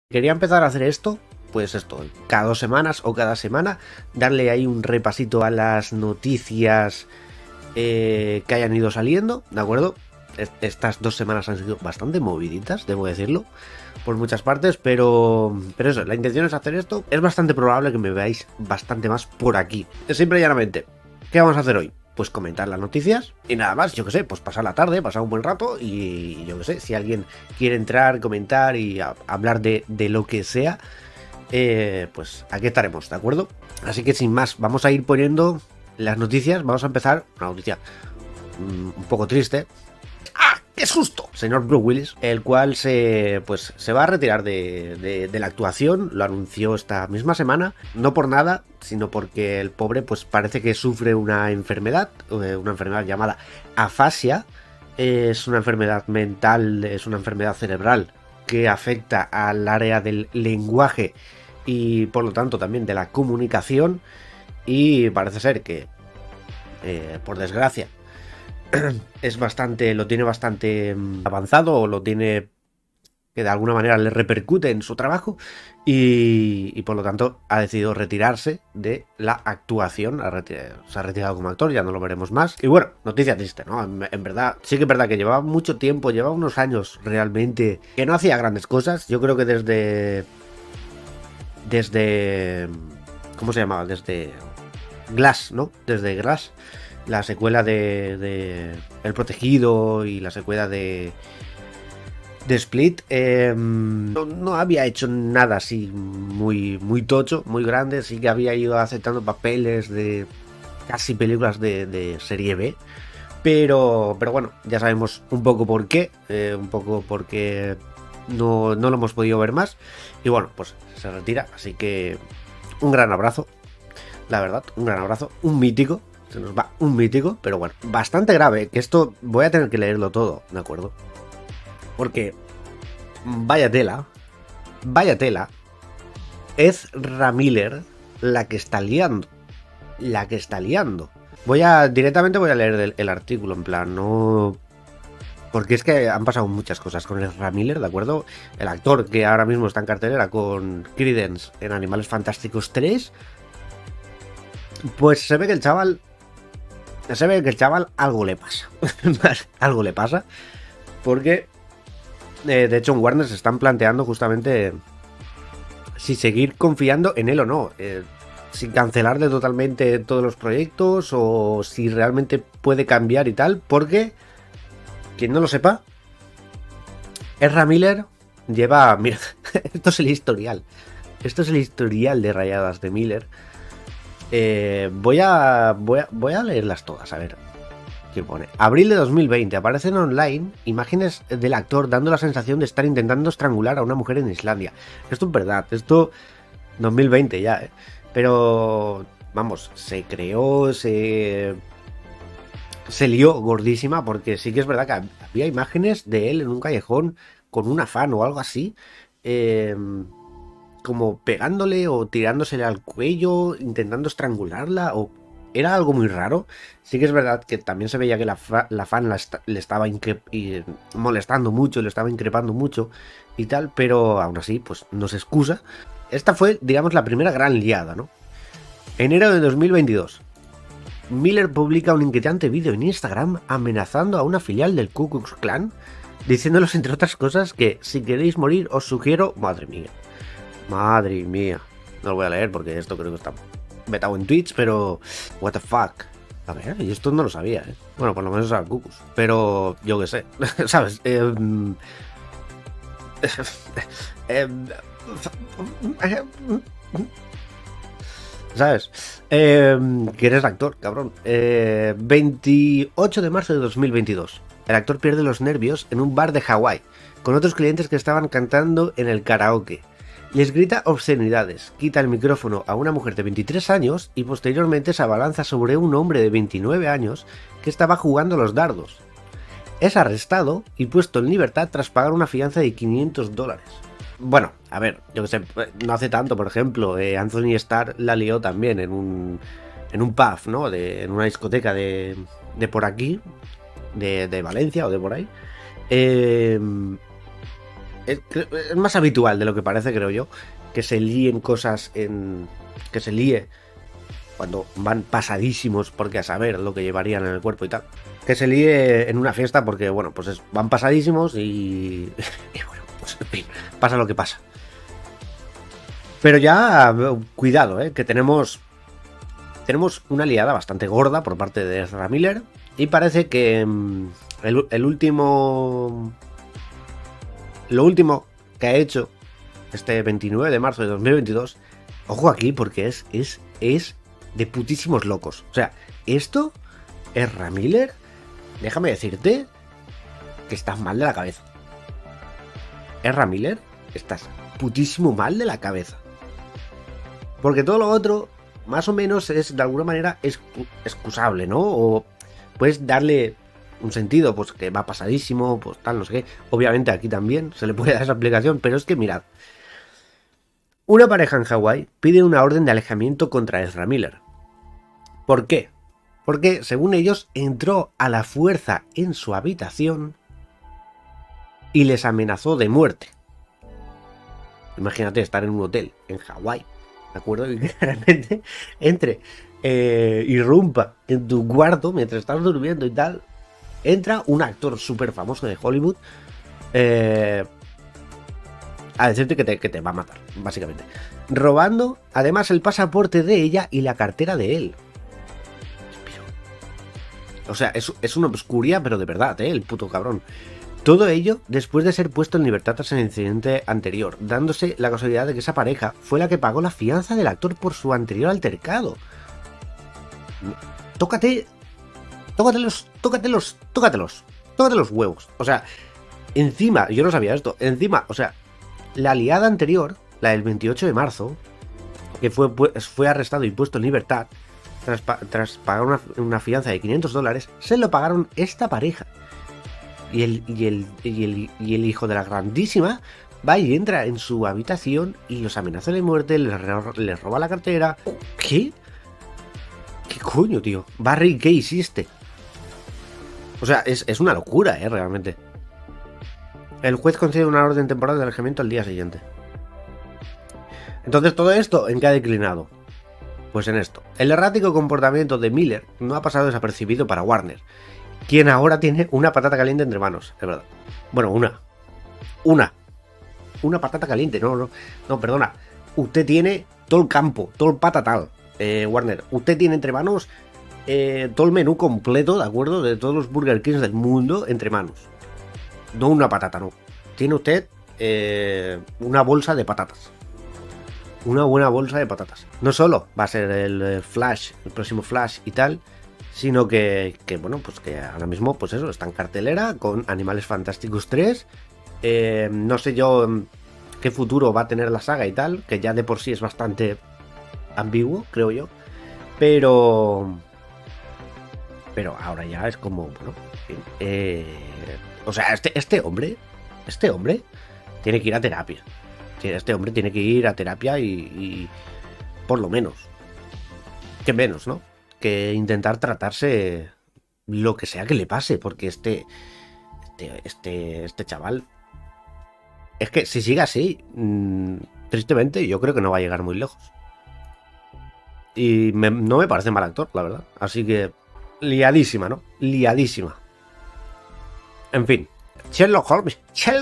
Quería empezar a hacer esto, pues esto, cada 2 semanas o cada semana, darle ahí un repasito a las noticias que hayan ido saliendo, ¿de acuerdo? Estas 2 semanas han sido bastante moviditas, debo decirlo, por muchas partes, pero eso, la intención es hacer esto. Es bastante probable que me veáis bastante más por aquí. Simple y llanamente, ¿qué vamos a hacer hoy? Pues comentar las noticias y nada más, yo que sé, pues pasar la tarde, pasar un buen rato y yo que sé, si alguien quiere entrar, comentar y hablar de lo que sea, pues aquí estaremos, ¿de acuerdo? Así que sin más, vamos a ir poniendo las noticias. Vamos a empezar, una noticia un poco triste. ¡Ah! ¡Qué susto! Señor Bruce Willis, el cual se va a retirar de la actuación, lo anunció esta misma semana, no por nada, sino porque el pobre pues parece que sufre una enfermedad llamada afasia. Es una enfermedad mental, es una enfermedad cerebral que afecta al área del lenguaje y por lo tanto también de la comunicación, y parece ser que por desgracia lo tiene bastante avanzado, o lo tiene que de alguna manera le repercute en su trabajo y por lo tanto ha decidido retirarse de la actuación. Se ha retirado como actor, ya no lo veremos más. Y bueno, noticia triste, ¿no? En verdad, sí que es verdad que llevaba mucho tiempo, llevaba unos años realmente que no hacía grandes cosas. Yo creo que desde ¿cómo se llamaba? Desde Glass, ¿no? Desde Glass, la secuela de El Protegido y la secuela de Split, no había hecho nada así muy tocho, muy grande. Sí que había ido aceptando papeles de casi películas de serie B, pero bueno, ya sabemos un poco por qué, no lo hemos podido ver más. Y bueno, pues se retira, así que un gran abrazo, la verdad, un gran abrazo, un mítico. Se nos va un mítico, pero bueno, bastante grave, que esto voy a tener que leerlo todo, ¿de acuerdo? Porque vaya tela, Ezra Miller la que está liando. Directamente voy a leer el artículo, en plan, no... Porque es que han pasado muchas cosas con Ezra Miller, ¿de acuerdo? El actor que ahora mismo está en cartelera con Credence en Animales Fantásticos 3. Pues se ve que el chaval algo le pasa. Algo le pasa. Porque de hecho en Warner se están planteando justamente si seguir confiando en él o no, si cancelarle totalmente todos los proyectos o si realmente puede cambiar y tal. Porque quien no lo sepa, Ezra Miller lleva... Mira, esto es el historial de rayadas de Miller. Voy a leerlas todas, a ver qué pone. Abril de 2020, aparecen online imágenes del actor dando la sensación de estar intentando estrangular a una mujer en Islandia. Esto es verdad, esto 2020 ya, pero vamos, se lió gordísima, porque sí que es verdad que había imágenes de él en un callejón con una fan o algo así, como pegándole o tirándosele al cuello, intentando estrangularla, o era algo muy raro. Sí que es verdad que también se veía que la fan le estaba molestando mucho, le estaba increpando mucho y tal, pero aún así, pues no se excusa. Esta fue, digamos, la primera gran liada, ¿no? Enero de 2022. Miller publica un inquietante vídeo en Instagram amenazando a una filial del Ku Klux Klan, diciéndoles, entre otras cosas, que si queréis morir os sugiero... Madre mía. No lo voy a leer porque esto creo que está vetado en Twitch, pero... What the fuck. A ver, y esto no lo sabía, ¿eh? Bueno, por lo menos era Cucus. Pero yo qué sé. ¿Sabes? ¿Sabes? Que eres actor, cabrón. 28 de marzo de 2022. El actor pierde los nervios en un bar de Hawái, con otros clientes que estaban cantando en el karaoke. Les grita obscenidades, quita el micrófono a una mujer de 23 años y posteriormente se abalanza sobre un hombre de 29 años que estaba jugando a los dardos. Es arrestado y puesto en libertad tras pagar una fianza de $500. Bueno, a ver, yo que sé, no hace tanto, por ejemplo, Anthony Starr la lió también en un pub, ¿no? En una discoteca de por aquí, de Valencia o de por ahí. es más habitual de lo que parece, creo yo, que se líen cosas que se líe cuando van pasadísimos, porque a saber lo que llevarían en el cuerpo y tal. Que se líe en una fiesta porque, bueno, pues van pasadísimos y bueno, pues en fin, pasa lo que pasa. Pero ya, cuidado, que tenemos una liada bastante gorda por parte de Ezra Miller y parece que lo último que ha hecho este 29 de marzo de 2022, ojo aquí porque es de putísimos locos. O sea, esto, Ezra Miller, déjame decirte que estás mal de la cabeza. Ezra Miller, estás putísimo mal de la cabeza. Porque todo lo otro, más o menos, es de alguna manera excusable, ¿no? O puedes darle un sentido, pues que va pasadísimo, pues tal, no sé qué. Obviamente aquí también se le puede dar esa aplicación, pero es que mirad. Una pareja en Hawái pide una orden de alejamiento contra Ezra Miller. ¿Por qué? Porque, según ellos, entró a la fuerza en su habitación y les amenazó de muerte. Imagínate estar en un hotel en Hawái, ¿de acuerdo? Y que realmente entre, irrumpa en tu cuarto mientras estás durmiendo y tal. Entra un actor súper famoso de Hollywood a decirte que te va a matar, básicamente. Robando, además, el pasaporte de ella y la cartera de él. O sea, es una obscuridad, pero de verdad, el puto cabrón. Todo ello después de ser puesto en libertad tras el incidente anterior, dándose la casualidad de que esa pareja fue la que pagó la fianza del actor por su anterior altercado. Tócate los huevos. O sea, encima, yo no sabía esto, encima, o sea, la liada anterior, la del 28 de marzo, que fue arrestado y puesto en libertad, tras pagar una fianza de $500, se lo pagaron esta pareja. Y el hijo de la grandísima va y entra en su habitación y los amenaza de muerte, les roba la cartera. ¿Qué? ¿Qué coño, tío? Barry, ¿qué hiciste? O sea, es una locura, realmente. El juez concede una orden temporal de alejamiento al día siguiente. Entonces, ¿todo esto en qué ha declinado? Pues en esto. El errático comportamiento de Miller no ha pasado desapercibido para Warner, quien ahora tiene una patata caliente entre manos, es verdad. Bueno, una patata caliente, no, perdona. Usted tiene todo el campo, todo el patatal, Warner. Usted tiene entre manos todo el menú completo, ¿de acuerdo? De todos los Burger Kings del mundo entre manos. No una patata, no. Tiene usted una bolsa de patatas. Una buena bolsa de patatas. No solo va a ser el Flash, el próximo Flash y tal, sino que bueno, pues que ahora mismo, pues eso, está en cartelera con Animales Fantásticos 3. No sé yo qué futuro va a tener la saga y tal, que ya de por sí es bastante ambiguo, creo yo. Pero ahora ya es como, bueno, o sea, este hombre tiene que ir a terapia. Este hombre tiene que ir a terapia y por lo menos, que menos, ¿no? Que intentar tratarse lo que sea que le pase, porque este chaval, es que si sigue así, tristemente yo creo que no va a llegar muy lejos. Y no me parece mal actor, la verdad. Así que liadísima, ¿no? Liadísima. En fin, Sherlock Holmes.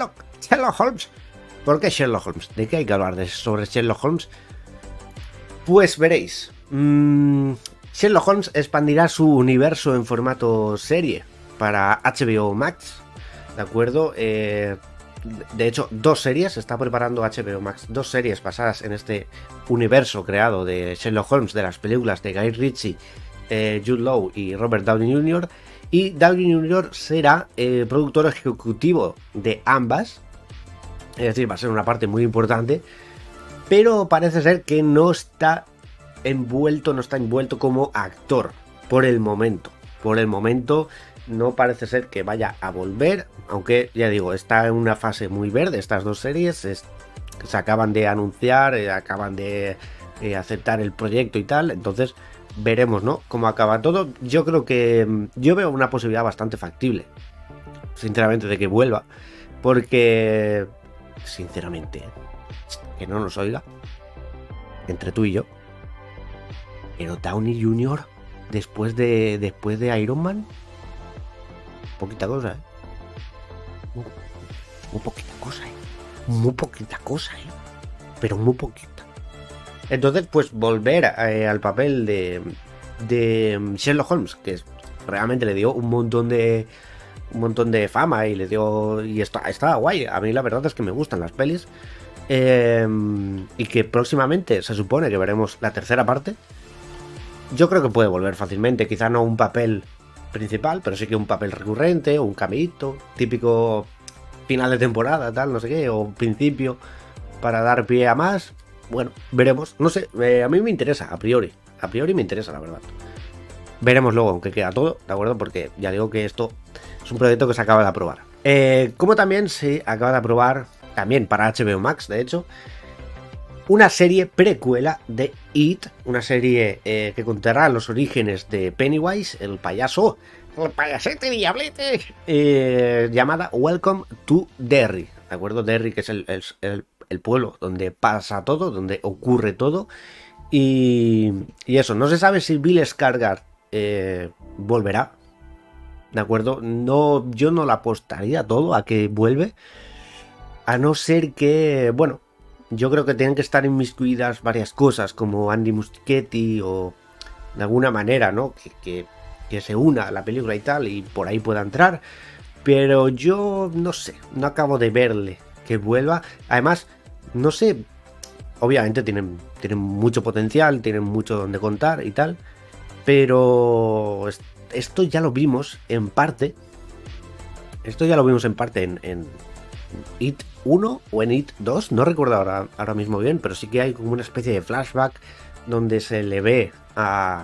¿Por qué Sherlock Holmes? ¿De qué hay que hablar sobre Sherlock Holmes? Pues veréis. Sherlock Holmes expandirá su universo en formato serie para HBO Max, ¿de acuerdo? De hecho, 2 series, está preparando HBO Max, 2 series basadas en este universo creado de Sherlock Holmes, de las películas de Guy Ritchie, Jude Law y Robert Downey Jr. Y Downey Jr. será productor ejecutivo de ambas, es decir, va a ser una parte muy importante, pero parece ser que no está envuelto como actor por el momento. Por el momento no parece ser que vaya a volver, aunque ya digo, está en una fase muy verde estas 2 series, se acaban de anunciar, acaban de aceptar el proyecto y tal, entonces veremos, ¿no?, cómo acaba todo. Yo creo que yo veo una posibilidad bastante factible, sinceramente, de que vuelva, porque sinceramente, que no nos oiga, entre tú y yo, pero Downey Jr. después de Iron Man, poquita cosa, muy poquita cosa, muy poquita cosa, pero muy poquita. Entonces, pues volver al papel de Sherlock Holmes, que realmente le dio un montón de fama y estaba guay. A mí la verdad es que me gustan las pelis. Y que próximamente se supone que veremos la tercera parte. Yo creo que puede volver fácilmente, quizá no un papel principal, pero sí que un papel recurrente, o un cameíto, típico final de temporada, tal, no sé qué, o principio, para dar pie a más. Bueno, veremos, no sé, a mí me interesa, a priori me interesa, la verdad. Veremos luego aunque queda todo, ¿de acuerdo? Porque ya digo que esto es un proyecto que se acaba de aprobar. Como también se acaba de aprobar, también para HBO Max, de hecho, una serie precuela de It, una serie que contará los orígenes de Pennywise, el payasete diablete, llamada Welcome to Derry, ¿de acuerdo? Derry, que es el pueblo donde pasa todo, donde ocurre todo. Y eso, no se sabe si Bill Skarsgård volverá, ¿de acuerdo? No, yo no la apostaría todo a que vuelve, a no ser que, bueno, yo creo que tienen que estar inmiscuidas varias cosas, como Andy Muschietti, o de alguna manera, ¿no? Que se una a la película y tal, y por ahí pueda entrar. Pero yo no sé, no acabo de verle que vuelva. Además, no sé, obviamente tienen mucho potencial, tienen mucho donde contar y tal, pero esto ya lo vimos en parte. Esto ya lo vimos en parte en It 1 o en It 2, no recuerdo ahora mismo bien, pero sí que hay como una especie de flashback donde se le ve a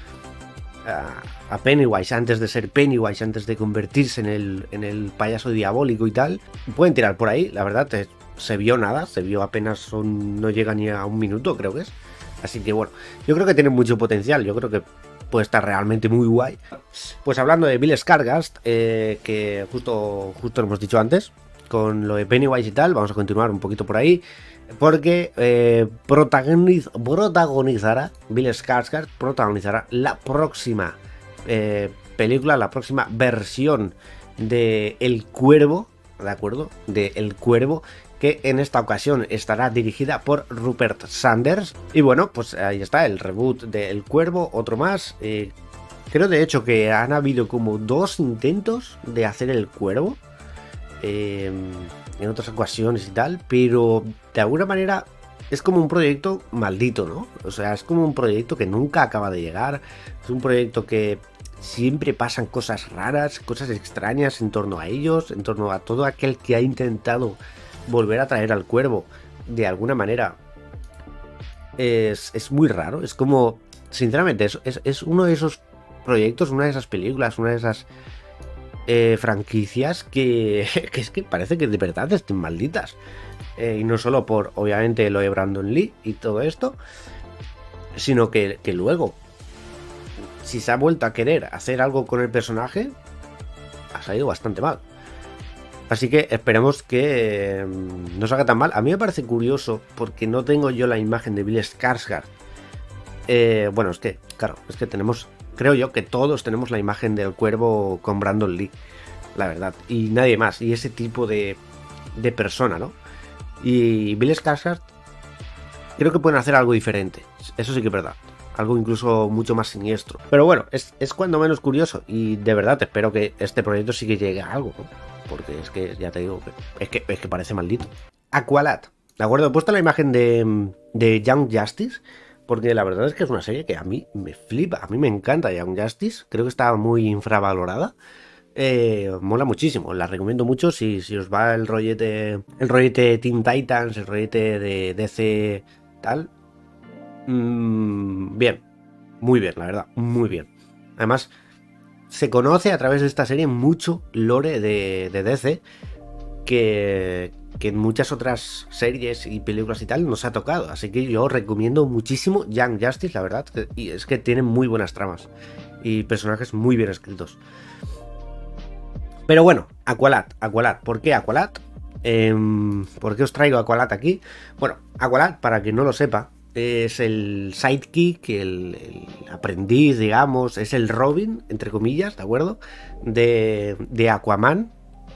Pennywise antes de ser Pennywise, antes de convertirse en el payaso diabólico y tal. Pueden tirar por ahí, la verdad, se vio nada, se vio apenas, no llega ni a un minuto, creo que es. Así que bueno, yo creo que tiene mucho potencial, yo creo que puede estar realmente muy guay. Pues hablando de Bill Skarsgård, que justo lo hemos dicho antes, con lo de Pennywise y tal, vamos a continuar un poquito por ahí, porque Bill Skarsgård protagonizará la próxima película, la próxima versión de El Cuervo, ¿de acuerdo? De El Cuervo, que en esta ocasión estará dirigida por Rupert Sanders. Y bueno, pues ahí está el reboot de El Cuervo, otro más. Creo de hecho que han habido como 2 intentos de hacer El Cuervo en otras ocasiones y tal, pero de alguna manera es como un proyecto maldito, ¿no? O sea, es como un proyecto que nunca acaba de llegar, es un proyecto que siempre pasan cosas raras, cosas extrañas en torno a ellos, en torno a todo aquel que ha intentado volver a traer al Cuervo de alguna manera. Es muy raro, es como, sinceramente, es uno de esos proyectos, una de esas películas, una de esas franquicias que es que parece que de verdad estén malditas. Y no solo por, obviamente, lo de Brandon Lee y todo esto, sino que luego, si se ha vuelto a querer hacer algo con el personaje, ha salido bastante mal. Así que esperemos que no salga tan mal. A mí me parece curioso porque no tengo yo la imagen de Bill Skarsgård. Bueno, es que, claro, es que tenemos, creo yo que todos tenemos la imagen del Cuervo con Brandon Lee, la verdad, y nadie más, y ese tipo de persona, ¿no? Y Bill Skarsgård creo que pueden hacer algo diferente, eso sí que es verdad, algo incluso mucho más siniestro. Pero bueno, es cuando menos curioso, y de verdad espero que este proyecto sí que llegue a algo, ¿no? Porque es que, ya te digo, es que parece maldito. Aqualad, ¿de acuerdo? He puesto la imagen de Young Justice, porque la verdad es que es una serie que a mí me flipa, a mí me encanta Young Justice, creo que está muy infravalorada. Mola muchísimo, la recomiendo mucho si os va el rollete Teen Titans, el rollete de DC tal. Bien, muy bien, la verdad, muy bien. Además, se conoce a través de esta serie mucho lore de DC que en muchas otras series y películas y tal no se ha tocado, así que yo recomiendo muchísimo Young Justice, la verdad, y es que tiene muy buenas tramas y personajes muy bien escritos. Pero bueno, Aqualad, ¿por qué Aqualad? ¿Por qué os traigo a Aqualad aquí? Bueno, Aqualad, para quien no lo sepa, es el sidekick, el aprendiz, digamos, es el Robin, entre comillas, ¿de acuerdo? De Aquaman.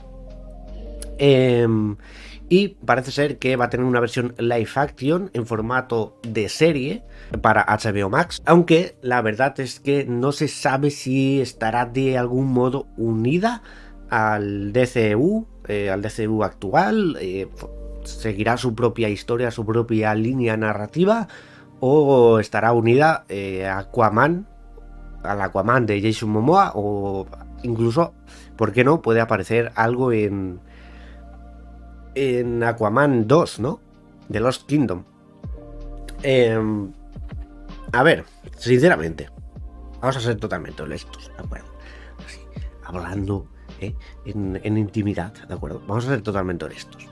Y parece ser que va a tener una versión live action en formato de serie para HBO Max, aunque la verdad es que no se sabe si estará de algún modo unida al DCU, al DCU actual, seguirá su propia historia, su propia línea narrativa, o estará unida a Aquaman, al Aquaman de Jason Momoa, o incluso, ¿por qué no? Puede aparecer algo en Aquaman 2, ¿no? De Lost Kingdom. A ver, sinceramente, vamos a ser totalmente honestos, ¿de acuerdo? Así, hablando en intimidad, ¿de acuerdo? Vamos a ser totalmente honestos.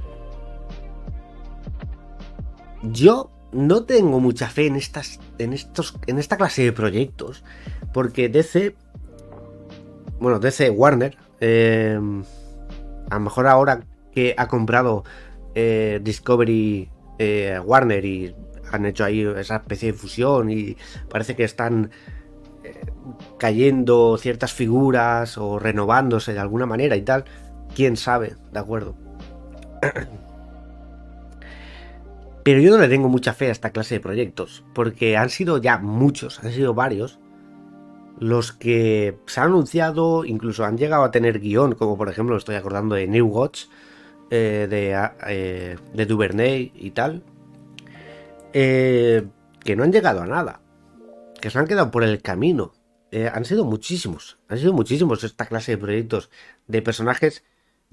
Yo no tengo mucha fe en esta clase de proyectos, porque DC Warner, a lo mejor ahora que ha comprado Discovery Warner y han hecho ahí esa especie de fusión y parece que están cayendo ciertas figuras o renovándose de alguna manera y tal, quién sabe, ¿de acuerdo? Pero yo no le tengo mucha fe a esta clase de proyectos, porque han sido ya muchos, han sido varios los que se han anunciado, incluso han llegado a tener guión, como por ejemplo estoy acordando de New Watch, de Duvernay y tal, que no han llegado a nada, que se han quedado por el camino. Han sido muchísimos esta clase de proyectos de personajes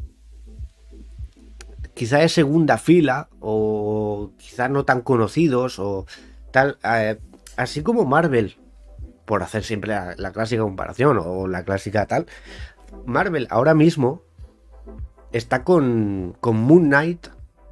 quizá de segunda fila o quizá no tan conocidos o tal, así como Marvel, por hacer siempre la clásica comparación o la clásica tal. Marvel ahora mismo está con Moon Knight,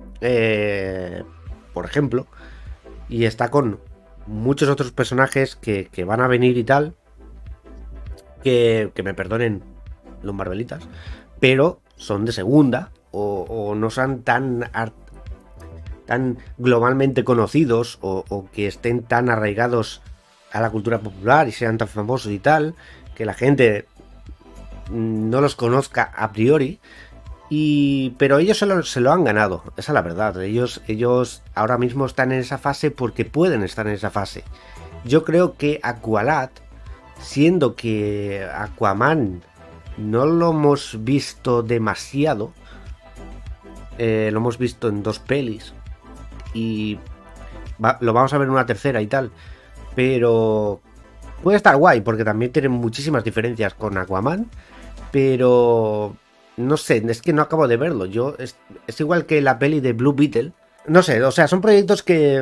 por ejemplo, y está con muchos otros personajes que van a venir y tal, que me perdonen los Marvelitas, pero son de segunda o no son tan globalmente conocidos o que estén tan arraigados a la cultura popular y sean tan famosos y tal, que la gente no los conozca a priori. Pero ellos se lo han ganado, esa es la verdad. Ellos ahora mismo están en esa fase porque pueden estar en esa fase. Yo creo que Aqualad, siendo que Aquaman no lo hemos visto demasiado, lo hemos visto en 2 pelis y lo vamos a ver en una tercera y tal, pero puede estar guay porque también tiene muchísimas diferencias con Aquaman, pero no sé, es que no acabo de verlo. Es igual que la peli de Blue Beetle. No sé, o sea, son proyectos que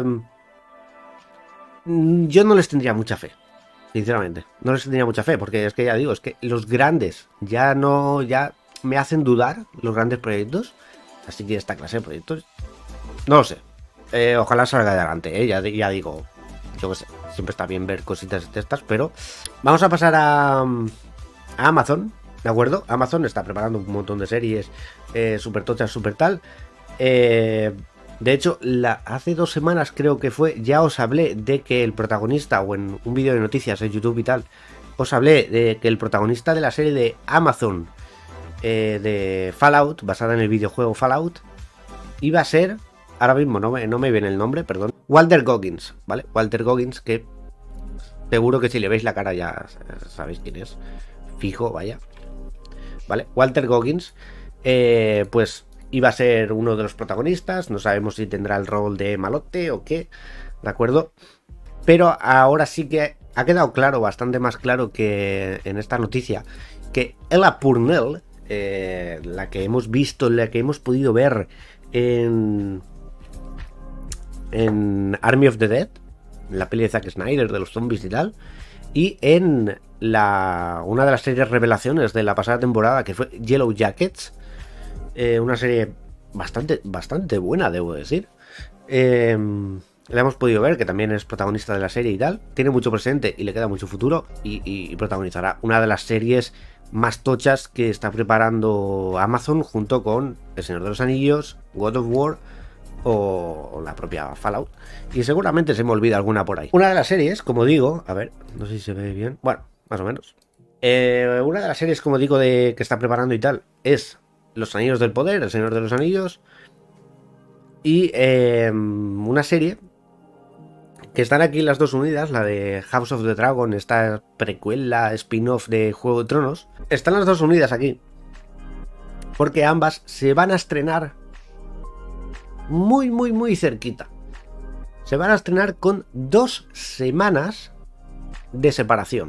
yo no les tendría mucha fe. Sinceramente, no les tendría mucha fe, porque es que ya digo, es que los grandes ya me hacen dudar, los grandes proyectos. Así que esta clase de proyectos, no lo sé. Ojalá salga adelante, ya digo, yo qué sé, siempre está bien ver cositas de estas, pero vamos a pasar a Amazon. ¿De acuerdo? Amazon está preparando un montón de series super tochas, super tal. De hecho, hace 2 semanas creo que fue, ya os hablé de que el protagonista, o en un vídeo de noticias en YouTube y tal, os hablé de que el protagonista de la serie de Amazon de Fallout, basada en el videojuego Fallout, iba a ser, ahora mismo no me viene el nombre, perdón, Walter Goggins, ¿vale? Walter Goggins, que seguro que si le veis la cara ya sabéis quién es, fijo, vaya. ¿Vale? Walter Goggins, pues iba a ser uno de los protagonistas. No sabemos si tendrá el rol de malote o qué, ¿de acuerdo? Pero ahora sí que ha quedado claro, bastante más claro que en esta noticia, que Ella Purnell, la que hemos visto, la que hemos podido ver en Army of the Dead, en la peli de Zack Snyder de los zombies y tal, y en una de las series revelaciones de la pasada temporada, que fue Yellow Jackets, una serie bastante buena, debo decir. La hemos podido ver, que también es protagonista de la serie y tal. Tiene mucho presente y le queda mucho futuro, y protagonizará una de las series más tochas que está preparando Amazon junto con El Señor de los Anillos, God of War o la propia Fallout. Y seguramente se me olvida alguna por ahí. Una de las series, como digo, a ver, no sé si se ve bien, bueno, más o menos. Una de las series, como digo, que está preparando y tal, es Los Anillos del Poder, El Señor de los Anillos. Y una serie que están aquí las dos unidas, la de House of the Dragon, esta precuela, spin-off de Juego de Tronos. Están las dos unidas aquí, porque ambas se van a estrenar muy cerquita. Se van a estrenar con 2 semanas de separación.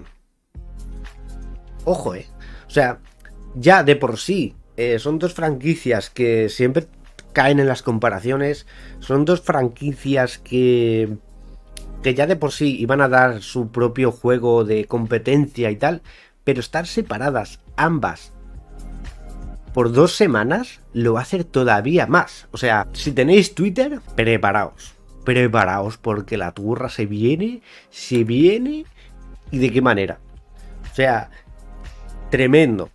Ojo, o sea, ya de por sí son dos franquicias que siempre caen en las comparaciones. Son dos franquicias que ya de por sí iban a dar su propio juego de competencia y tal, pero estar separadas ambas por 2 semanas lo va a hacer todavía más. O sea, si tenéis Twitter, preparaos porque la turra se viene y de qué manera. O sea, tremendo.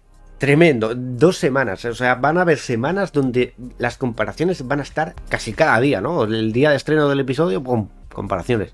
2 semanas, o sea, van a haber semanas donde las comparaciones van a estar casi cada día, ¿no? El día de estreno del episodio, ¡pum!, comparaciones.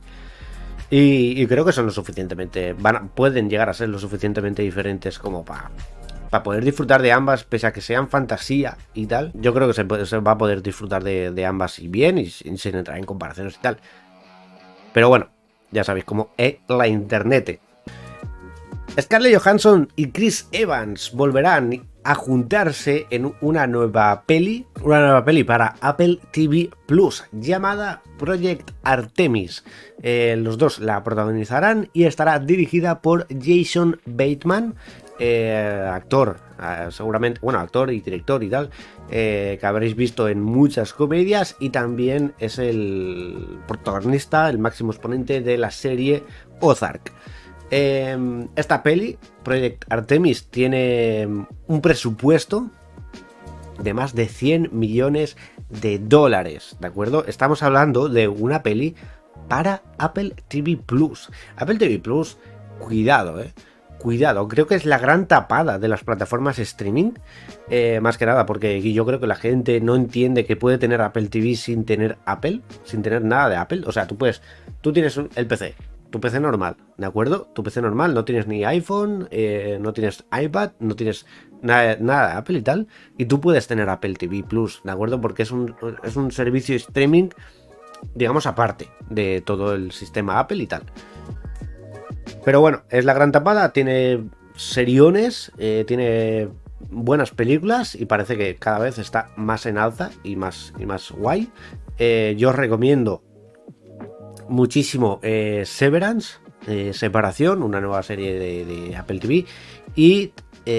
Y creo que son lo suficientemente, pueden llegar a ser lo suficientemente diferentes como para poder disfrutar de ambas, pese a que sean fantasía y tal. Yo creo que se va a poder disfrutar de ambas y bien, y sin entrar en comparaciones y tal. Pero bueno, ya sabéis cómo es la internet. Scarlett Johansson y Chris Evans volverán a juntarse en una nueva peli para Apple TV Plus llamada Project Artemis. Los dos la protagonizarán y estará dirigida por Jason Bateman, actor, seguramente, bueno, actor y director y tal, que habréis visto en muchas comedias, y también es el protagonista, el máximo exponente de la serie Ozark. Esta peli, Project Artemis, tiene un presupuesto de más de 100 millones de dólares, ¿de acuerdo? Estamos hablando de una peli para Apple TV Plus. Apple TV Plus, cuidado, cuidado, creo que es la gran tapada de las plataformas streaming, más que nada porque yo creo que la gente no entiende que puede tener Apple TV sin tener Apple, sin tener nada de Apple. O sea, tú tienes el PC, tu PC normal, ¿de acuerdo? Tu PC normal, no tienes ni iPhone, no tienes iPad, no tienes nada de Apple y tal, y tú puedes tener Apple TV Plus, ¿de acuerdo? Porque es un servicio streaming, digamos, aparte de todo el sistema Apple y tal. Pero bueno, es la gran tapada, tiene seriones, tiene buenas películas y parece que cada vez está más en alza y más guay. Yo os recomiendo muchísimo Severance, Separación, una nueva serie de Apple TV, y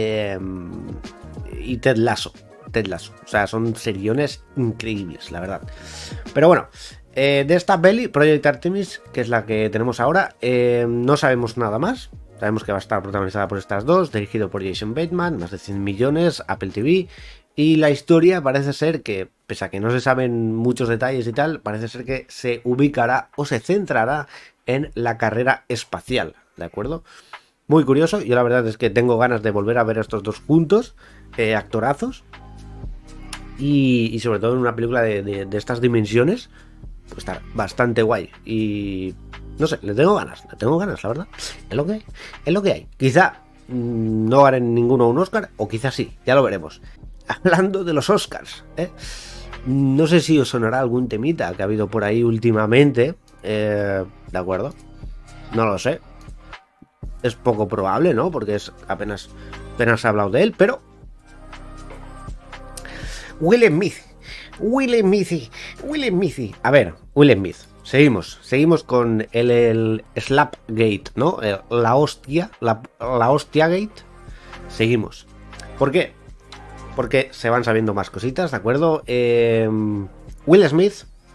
Ted Lasso. O sea, son seriones increíbles, la verdad. Pero bueno, de esta peli, Project Artemis, que es la que tenemos ahora, no sabemos nada más. Sabemos que va a estar protagonizada por estas dos, dirigido por Jason Bateman, más de 100 millones, Apple TV. Y la historia parece ser que, pese a que no se saben muchos detalles y tal, parece ser que se ubicará o se centrará en la carrera espacial, ¿de acuerdo? Muy curioso, yo la verdad es que tengo ganas de volver a ver a estos dos juntos, actorazos. Y sobre todo en una película de estas dimensiones, pues está bastante guay. Y no sé, le tengo ganas, la verdad. Es lo que hay. Quizá no ganen ninguno un Oscar, o quizá sí, ya lo veremos. Hablando de los Oscars, no sé si os sonará algún temita que ha habido por ahí últimamente, ¿de acuerdo? No lo sé. Es poco probable, ¿no? Porque apenas se ha hablado de él, pero Will Smith. A ver, Will Smith. Seguimos con el Slapgate, ¿no? La hostia gate. Seguimos. ¿Por qué? Porque se van sabiendo más cositas, ¿de acuerdo? Will Smith,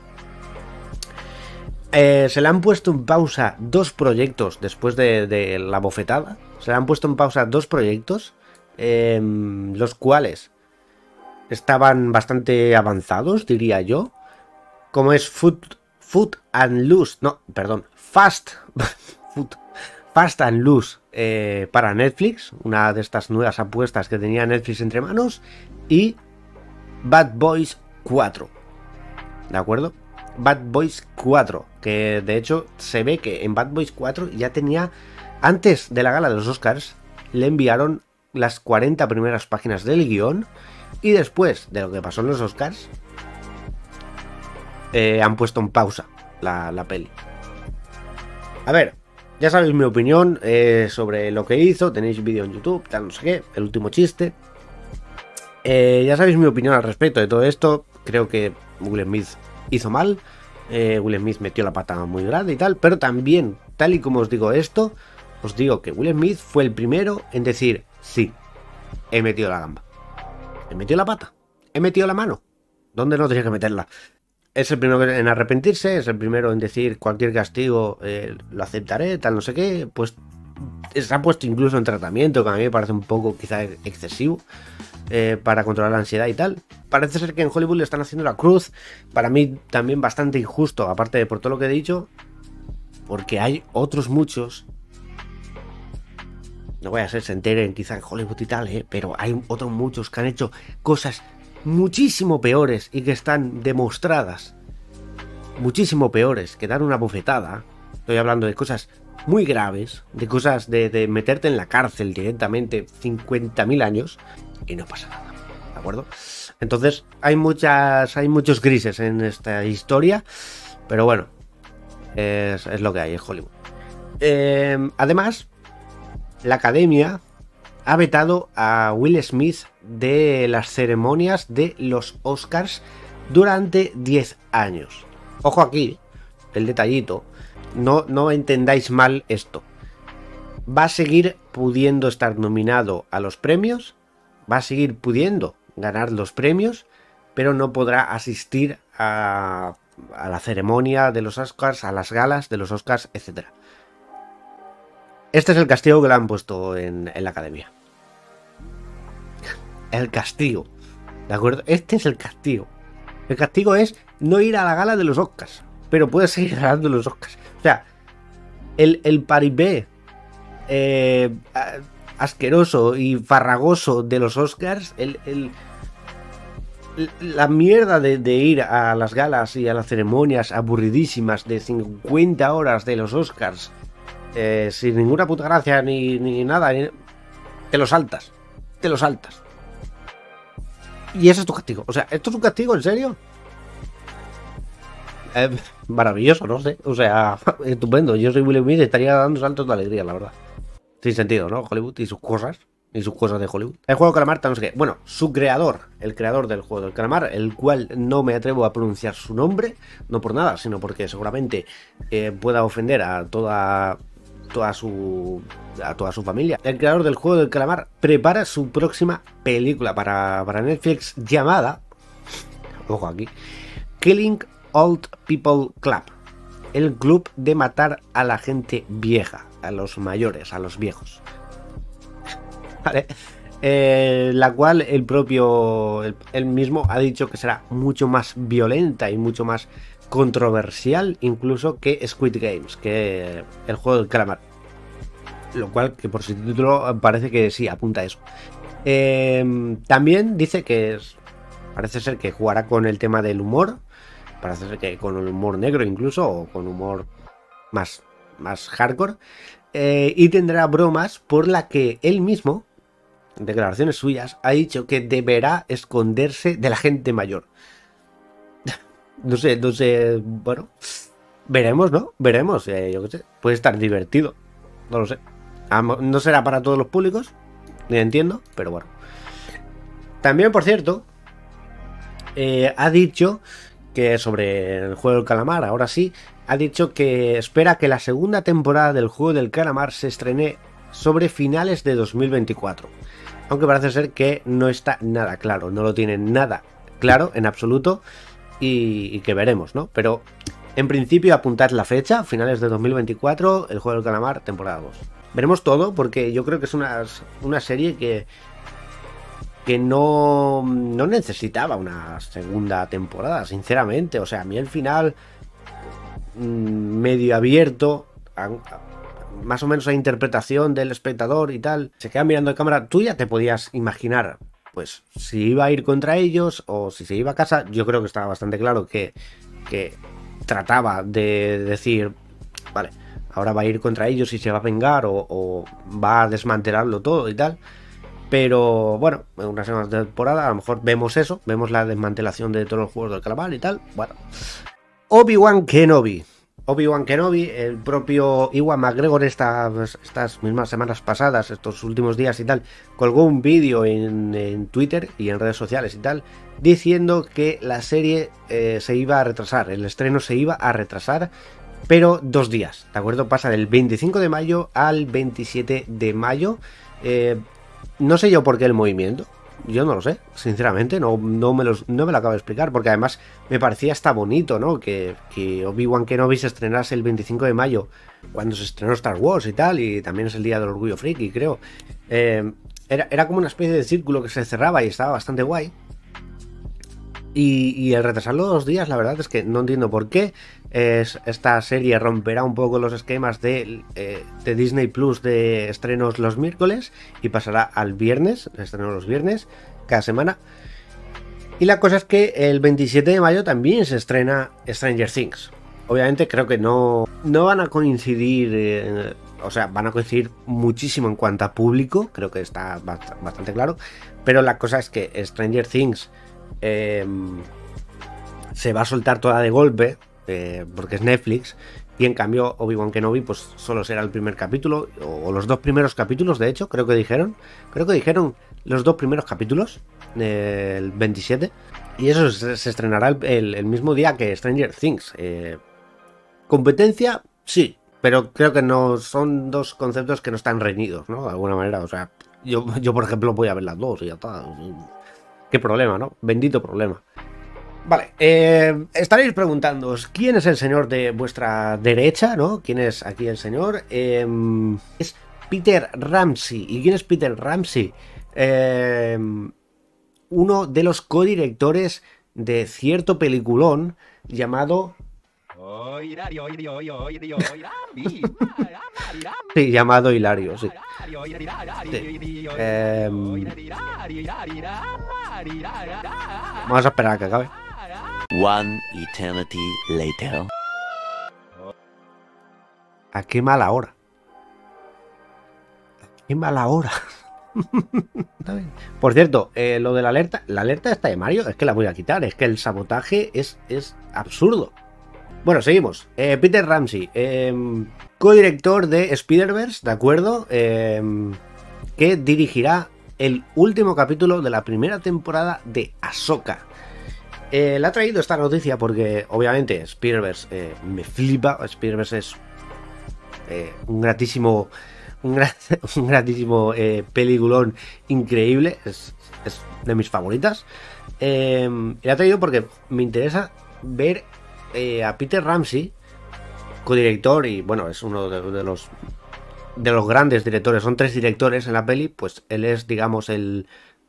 se le han puesto en pausa 2 proyectos después de la bofetada. Se le han puesto en pausa 2 proyectos, los cuales estaban bastante avanzados, diría yo. Como es Fast and Loose. para Netflix, una de estas nuevas apuestas que tenía Netflix entre manos, y Bad Boys 4, ¿de acuerdo? Bad Boys 4, que de hecho se ve que en Bad Boys 4 ya tenía, antes de la gala de los Oscars, le enviaron las 40 primeras páginas del guión, y después de lo que pasó en los Oscars, han puesto en pausa la peli. A ver, ya sabéis mi opinión sobre lo que hizo, tenéis vídeo en YouTube, tal, no sé qué, el último chiste. Ya sabéis mi opinión al respecto de todo esto. Creo que Will Smith hizo mal, Will Smith metió la pata muy grande y tal, pero también, tal y como os digo esto, os digo que Will Smith fue el primero en decir, sí, he metido la gamba, he metido la pata, he metido la mano, donde no tenía que meterla. Es el primero en arrepentirse, es el primero en decir cualquier castigo lo aceptaré, tal no sé qué, pues se ha puesto incluso en tratamiento, que a mí me parece un poco quizá excesivo, para controlar la ansiedad y tal. Parece ser que en Hollywood le están haciendo la cruz, para mí también bastante injusto, aparte de por todo lo que he dicho, porque hay otros muchos, no voy a ser se enteren quizá en Hollywood y tal, pero hay otros muchos que han hecho cosas muchísimo peores y que están demostradas, muchísimo peores, que dar una bofetada. Estoy hablando de cosas muy graves, de cosas de meterte en la cárcel directamente 50.000 años y no pasa nada, ¿de acuerdo? Entonces hay muchos grises en esta historia, pero bueno, es lo que hay en Hollywood. Además, la academia ha vetado a Will Smith de las ceremonias de los Oscars durante 10 años. Ojo aquí, el detallito, no entendáis mal esto. Va a seguir pudiendo estar nominado a los premios, va a seguir pudiendo ganar los premios, pero no podrá asistir a la ceremonia de los Oscars, a las galas de los Oscars, etc. Este es el castigo que le han puesto en la academia. El castigo, ¿de acuerdo? Este es el castigo. El castigo es no ir a la gala de los Oscars, pero puedes seguir ganando los Oscars. O sea, el paripé asqueroso y farragoso de los Oscars, la mierda de ir a las galas y a las ceremonias aburridísimas de 50 horas de los Oscars, sin ninguna puta gracia ni nada, te lo saltas, te lo saltas. Y ese es tu castigo. O sea, ¿esto es un castigo? ¿En serio? Maravilloso, no sé. O sea, estupendo. Yo soy Will Smith y estaría dando saltos de alegría, la verdad. Sin sentido, ¿no? Hollywood y sus cosas. Y sus cosas de Hollywood. El juego de calamar, no sé qué. Bueno, su creador, el creador del juego del calamar, el cual no me atrevo a pronunciar su nombre, no por nada, sino porque seguramente pueda ofender a toda su familia. El creador del juego del calamar prepara su próxima película para Netflix llamada, ojo aquí, Killing Old People Club, el club de matar a la gente vieja, a los mayores, a los viejos. ¿Vale? La cual él mismo ha dicho que será mucho más violenta y mucho más controversial incluso que Squid Games, que el juego del calamar. Lo cual, que por su título parece que sí, apunta a eso. También dice que parece ser que jugará con el tema del humor. Parece ser que con el humor negro incluso, o con humor más hardcore. Y tendrá bromas por la que él mismo, en declaraciones suyas, ha dicho que deberá esconderse de la gente mayor. No sé, bueno, veremos, ¿no? Veremos, yo qué sé, puede estar divertido, no lo sé. No será para todos los públicos, ni entiendo, pero bueno. También, por cierto, ha dicho que sobre el juego del calamar, ahora sí, ha dicho que espera que la segunda temporada del juego del calamar se estrene sobre finales de 2024. Aunque parece ser que no está nada claro, no lo tiene nada claro en absoluto. Y que veremos, ¿no? Pero en principio apuntad la fecha, finales de 2024, el juego del calamar, temporada 2. Veremos todo, porque yo creo que es una serie que no necesitaba una segunda temporada, sinceramente. O sea, a mí el final medio abierto, más o menos la interpretación del espectador y tal, se queda mirando de cámara, tú ya te podías imaginar, pues, si iba a ir contra ellos o si se iba a casa. Yo creo que estaba bastante claro que trataba de decir, vale, ahora va a ir contra ellos y se va a vengar o va a desmantelarlo todo y tal. Pero bueno, en una semana de temporada a lo mejor vemos eso, vemos la desmantelación de todos los juegos del calamar y tal. Bueno, Obi-Wan Kenobi. Obi-Wan Kenobi, el propio Ewan McGregor estas mismas semanas pasadas, estos últimos días y tal, colgó un vídeo en Twitter y en redes sociales y tal, diciendo que la serie se iba a retrasar, el estreno se iba a retrasar, pero 2 días, ¿de acuerdo? Pasa del 25 de mayo al 27 de mayo. No sé yo por qué el movimiento. Yo no lo sé, sinceramente, no me lo acabo de explicar, porque además me parecía hasta bonito, ¿no? Que Obi-Wan Kenobi se estrenase el 25 de mayo, cuando se estrenó Star Wars y tal, y también es el Día del Orgullo Friki, creo. Era como una especie de círculo que se cerraba y estaba bastante guay. Y el retrasarlo 2 días, la verdad es que no entiendo por qué. Esta serie romperá un poco los esquemas de Disney Plus de estrenos los miércoles y pasará al viernes, estreno los viernes, cada semana. Y la cosa es que el 27 de mayo también se estrena Stranger Things. Obviamente creo que no van a coincidir, o sea, van a coincidir muchísimo en cuanto a público, creo que está bastante claro. Pero la cosa es que Stranger Things se va a soltar toda de golpe, porque es Netflix, y en cambio Obi-Wan Kenobi pues solo será el primer capítulo, o los 2 primeros capítulos, de hecho, creo que dijeron los 2 primeros capítulos, el 27, y eso se estrenará el mismo día que Stranger Things. Competencia, sí, pero creo que no son 2 conceptos que no están reñidos, ¿no? De alguna manera, o sea, yo por ejemplo voy a ver las 2 y ya está. Qué problema, ¿no? Bendito problema. Vale, estaréis preguntándoos quién es el señor de vuestra derecha, ¿no? ¿Quién es aquí el señor? Es Peter Ramsey. ¿Y quién es Peter Ramsey? Uno de los codirectores de cierto peliculón llamado... Sí, llamado Hilario, sí. Vamos a esperar a que acabe. One eternity later. ¿A qué mala hora? ¿A qué mala hora? Por cierto, lo de la alerta esta de Mario, es que la voy a quitar, es que el sabotaje es absurdo. Bueno, seguimos. Peter Ramsey, codirector de Spider-Verse, ¿de acuerdo? Que dirigirá el último capítulo de la primera temporada de Ahsoka. Le ha traído esta noticia porque, obviamente, Spider-Verse me flipa. Spider-Verse es un gratísimo peliculón increíble. Es de mis favoritas. Le ha traído porque me interesa ver a Peter Ramsey, codirector, y bueno, es uno de los grandes directores. Son 3 directores en la peli, pues él es, digamos, el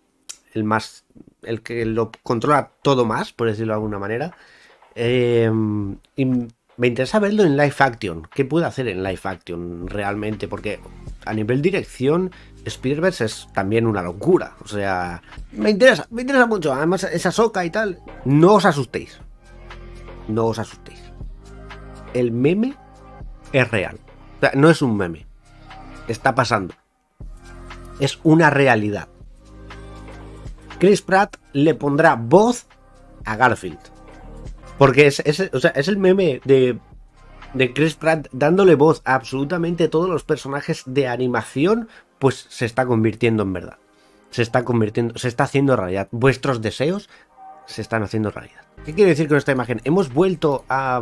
que lo controla todo más, por decirlo de alguna manera. Y me interesa verlo en live action. ¿Qué puede hacer en live action realmente? Porque a nivel dirección, Spider-Verse es también una locura. O sea, me interesa mucho. Además, esa Ahsoka y tal. No os asustéis. No os asustéis. El meme es real. O sea, no es un meme. Está pasando. Es una realidad. Chris Pratt le pondrá voz a Garfield. Porque es el meme de Chris Pratt dándole voz a absolutamente todos los personajes de animación, pues se está convirtiendo en verdad. Se está haciendo realidad. Vuestros deseos se están haciendo realidad. ¿Qué quiere decir con esta imagen? Hemos vuelto a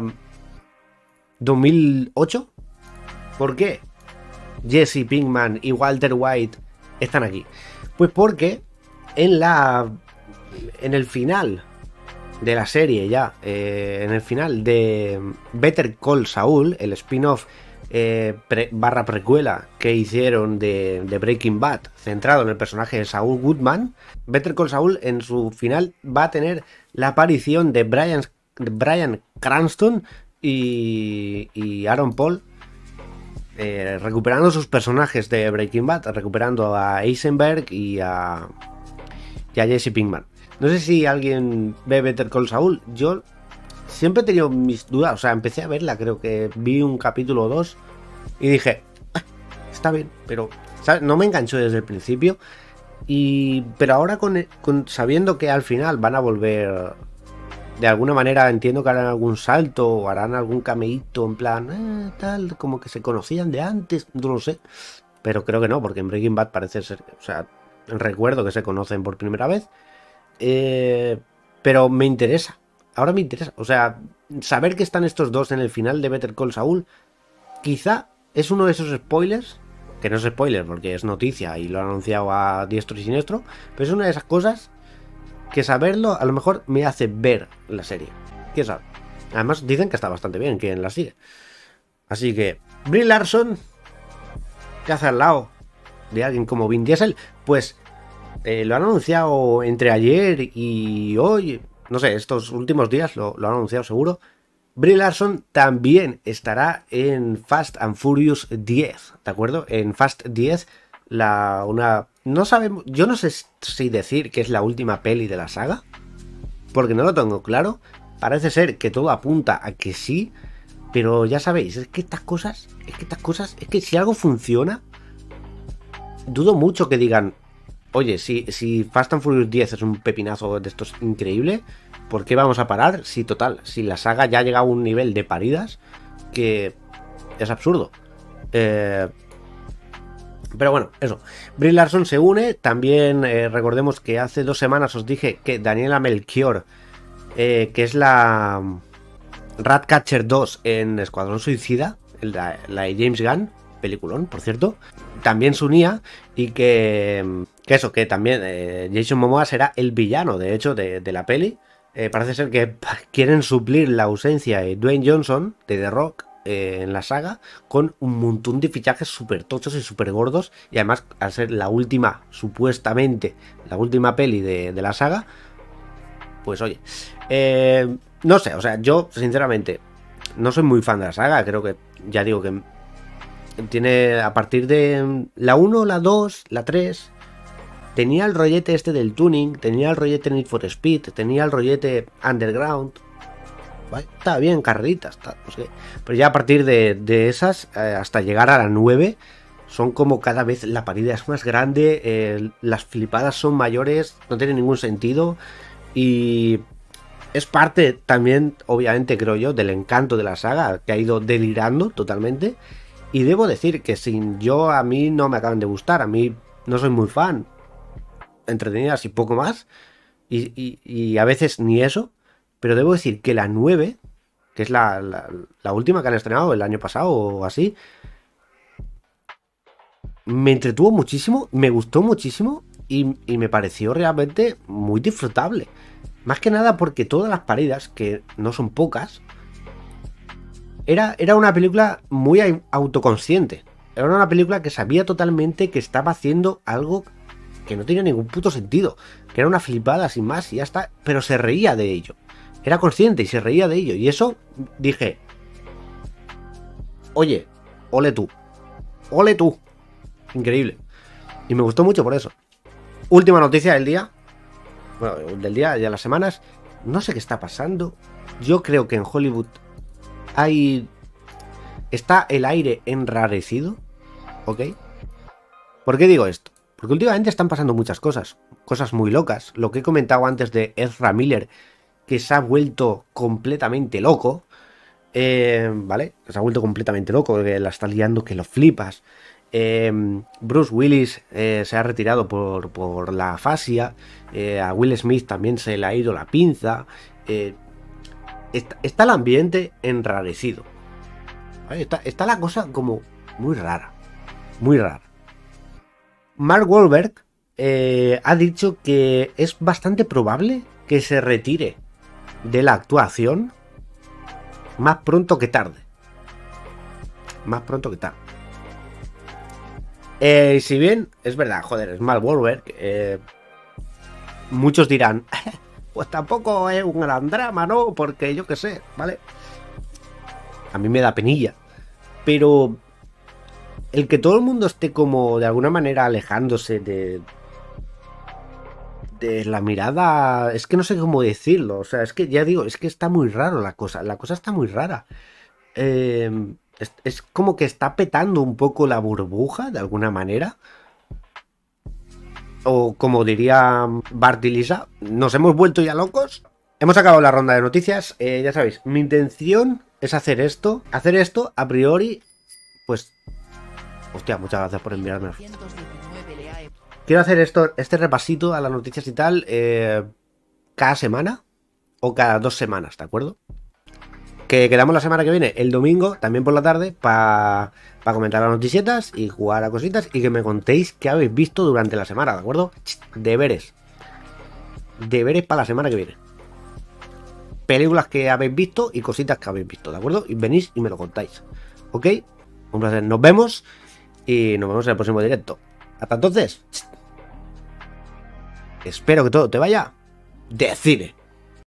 2008. ¿Por qué Jesse Pinkman y Walter White están aquí? Pues porque en el final de la serie ya, en el final de Better Call Saul, el spin-off barra precuela que hicieron de Breaking Bad, centrado en el personaje de Saul Goodman, Better Call Saul en su final va a tener la aparición de Bryan Cranston y Aaron Paul recuperando sus personajes de Breaking Bad, recuperando a Eisenberg y a Jesse Pinkman. No sé si alguien ve Better Call Saul. Yo siempre he tenido mis dudas. O sea, empecé a verla, creo que vi un capítulo o dos y dije, está bien, pero ¿sabes? No me enganchó desde el principio. Pero ahora sabiendo que al final van a volver, de alguna manera entiendo que harán algún salto o harán algún cameíto en plan, tal, como que se conocían de antes, no lo sé. Pero creo que no, porque en Breaking Bad parece ser, o sea, recuerdo que se conocen por primera vez. Pero me interesa, ahora me interesa. O sea, saber que están estos dos en el final de Better Call Saul, quizá es uno de esos spoilers, que no es spoiler porque es noticia y lo han anunciado a diestro y siniestro, pero es una de esas cosas que saberlo a lo mejor me hace ver la serie. ¿Quién sabe? Además dicen que está bastante bien quien la sigue. Así que Brie Larson, ¿qué hace al lado de alguien como Vin Diesel? Pues lo han anunciado entre ayer y hoy, no sé, estos últimos días lo han anunciado seguro. Brie Larson también estará en Fast and Furious 10, ¿de acuerdo? En Fast 10, no sabemos, yo no sé si decir que es la última peli de la saga, porque no lo tengo claro. Parece ser que todo apunta a que sí, pero ya sabéis, es que estas cosas, es que si algo funciona, dudo mucho que digan, oye, si Fast and Furious 10 es un pepinazo de estos increíble, ¿por qué vamos a parar? Si total, si la saga ya ha llegado a un nivel de paridas que es absurdo. Pero bueno, eso. Brie Larson se une. También recordemos que hace 2 semanas os dije que Daniela Melchior, que es la Ratcatcher 2 en Escuadrón Suicida, la de James Gunn, peliculón, por cierto, también se unía, y que también Jason Momoa será el villano, de hecho, de la peli. Parece ser que quieren suplir la ausencia de Dwayne Johnson, de The Rock, en la saga, con un montón de fichajes súper tochos y súper gordos, y además, al ser la última, supuestamente, la última peli de la saga, pues oye, no sé, o sea, yo, sinceramente, no soy muy fan de la saga, creo que, ya digo que tiene, a partir de la 1, la 2, la 3... tenía el rollete este del tuning, tenía el rollete Need for Speed, tenía el rollete Underground. ¿Vale? Está bien, carreritas, no sé. Pero ya a partir de esas, hasta llegar a la 9, son como cada vez la parida es más grande, las flipadas son mayores, no tiene ningún sentido. Y es parte también, obviamente, creo yo, del encanto de la saga, que ha ido delirando totalmente. Y debo decir que a mí no me acaban de gustar, a mí no soy muy fan. Entretenidas y poco más, y a veces ni eso, pero debo decir que la 9, que es la última que han estrenado el año pasado o así, me entretuvo muchísimo, me gustó muchísimo y me pareció realmente muy disfrutable, más que nada porque todas las paridas, que no son pocas, era una película muy autoconsciente, era una película que sabía totalmente que estaba haciendo algo que no tenía ningún puto sentido, que era una flipada sin más y ya está, pero se reía de ello, era consciente y se reía de ello, y eso dije, oye, ole tú, increíble, y me gustó mucho por eso. Última noticia del día, bueno, del día, de las semanas, no sé qué está pasando, yo creo que en Hollywood está el aire enrarecido, ¿ok? ¿Por qué digo esto? Porque últimamente están pasando muchas cosas muy locas. Lo que he comentado antes de Ezra Miller, que se ha vuelto completamente loco, ¿vale? Se ha vuelto completamente loco, que la está liando que lo flipas. Bruce Willis se ha retirado por la afasia. A Will Smith también se le ha ido la pinza. Está el ambiente enrarecido, ¿vale? Está la cosa como muy rara, muy rara. Mark Wahlberg ha dicho que es bastante probable que se retire de la actuación más pronto que tarde. Más pronto que tarde. Si bien es verdad, joder, es Mark Wahlberg, muchos dirán, pues tampoco es un gran drama, ¿no? Porque yo qué sé, ¿vale? A mí me da penilla. Pero el que todo el mundo esté como de alguna manera alejándose de la mirada, es que no sé cómo decirlo, o sea, es que ya digo, es que está muy raro la cosa está muy rara. Es como que está petando un poco la burbuja de alguna manera. O como diría Bart y Lisa, nos hemos vuelto ya locos. Hemos acabado la ronda de noticias. Ya sabéis, mi intención es hacer esto. Hacer esto a priori, pues... Hostia, muchas gracias por enviarme. Quiero hacer este repasito a las noticias y tal cada semana o cada 2 semanas, ¿de acuerdo? Que quedamos la semana que viene, el domingo, también por la tarde, para comentar las noticietas y jugar a cositas y que me contéis qué habéis visto durante la semana, ¿de acuerdo? Deberes. Deberes para la semana que viene. Películas que habéis visto y cositas que habéis visto, ¿de acuerdo? Y venís y me lo contáis. ¿Ok? Un placer. Nos vemos y nos vemos en el próximo directo. Hasta entonces. Espero que todo te vaya de cine.